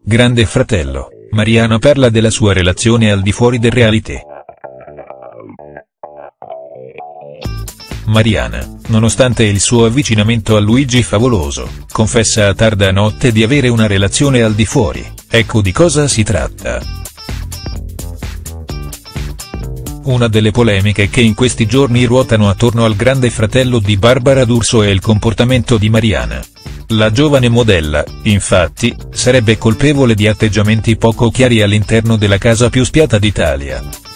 Grande Fratello, Mariana parla della sua relazione al di fuori del reality. Mariana, nonostante il suo avvicinamento a Luigi Favoloso, confessa a tarda notte di avere una relazione al di fuori. Ecco di cosa si tratta. Una delle polemiche che in questi giorni ruotano attorno al Grande Fratello di Barbara D'Urso è il comportamento di Mariana. La giovane modella, infatti, sarebbe colpevole di atteggiamenti poco chiari all'interno della casa più spiata d'Italia.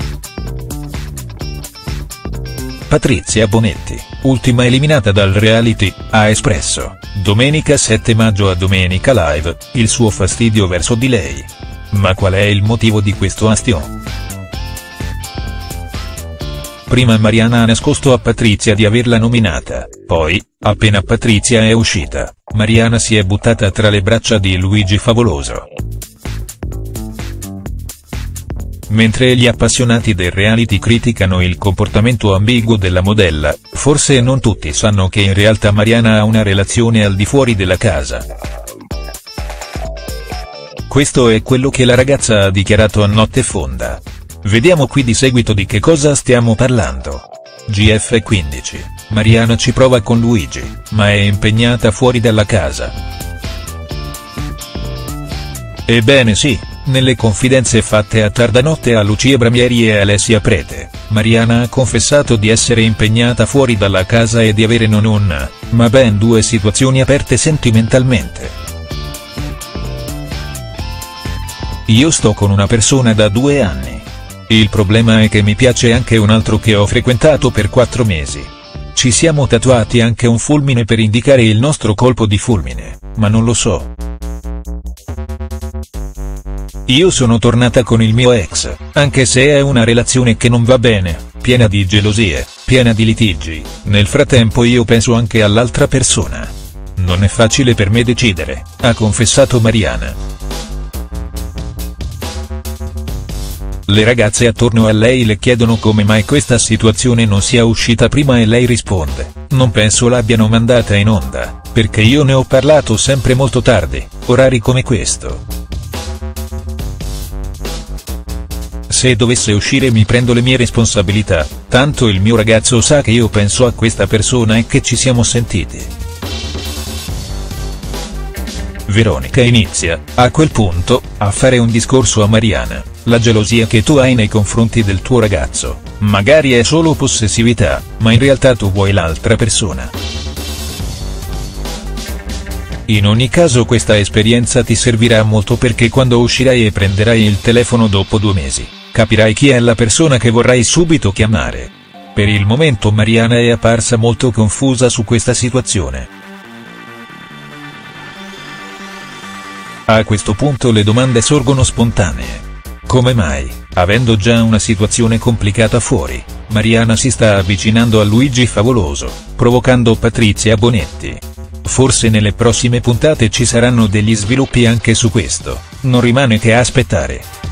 Patrizia Bonetti, ultima eliminata dal reality, ha espresso, domenica 7 maggio a Domenica Live, il suo fastidio verso di lei. Ma qual è il motivo di questo astio? Prima Mariana ha nascosto a Patrizia di averla nominata, poi, appena Patrizia è uscita, Mariana si è buttata tra le braccia di Luigi Favoloso. Mentre gli appassionati del reality criticano il comportamento ambiguo della modella, forse non tutti sanno che in realtà Mariana ha una relazione al di fuori della casa. Questo è quello che la ragazza ha dichiarato a Notte Fonda. Vediamo qui di seguito di che cosa stiamo parlando. GF15, Mariana ci prova con Luigi, ma è impegnata fuori dalla casa. Ebbene sì, nelle confidenze fatte a tarda notte a Lucia Bramieri e Alessia Prete, Mariana ha confessato di essere impegnata fuori dalla casa e di avere non una, ma ben 2 situazioni aperte sentimentalmente. Io sto con una persona da 2 anni. Il problema è che mi piace anche un altro che ho frequentato per 4 mesi. Ci siamo tatuati anche un fulmine per indicare il nostro colpo di fulmine, ma non lo so. Io sono tornata con il mio ex, anche se è una relazione che non va bene, piena di gelosie, piena di litigi, nel frattempo io penso anche all'altra persona. Non è facile per me decidere, ha confessato Mariana. Le ragazze attorno a lei le chiedono come mai questa situazione non sia uscita prima e lei risponde, non penso l'abbiano mandata in onda, perché io ne ho parlato sempre molto tardi, orari come questo. Se dovesse uscire mi prendo le mie responsabilità, tanto il mio ragazzo sa che io penso a questa persona e che ci siamo sentiti. Veronica inizia, a quel punto, a fare un discorso a Mariana, la gelosia che tu hai nei confronti del tuo ragazzo, magari è solo possessività, ma in realtà tu vuoi l'altra persona. In ogni caso questa esperienza ti servirà molto perché quando uscirai e prenderai il telefono dopo 2 mesi, capirai chi è la persona che vorrai subito chiamare. Per il momento Mariana è apparsa molto confusa su questa situazione. A questo punto le domande sorgono spontanee. Come mai, avendo già una situazione complicata fuori, Mariana si sta avvicinando a Luigi Favoloso, provocando Patrizia Bonetti? Forse nelle prossime puntate ci saranno degli sviluppi anche su questo, non rimane che aspettare.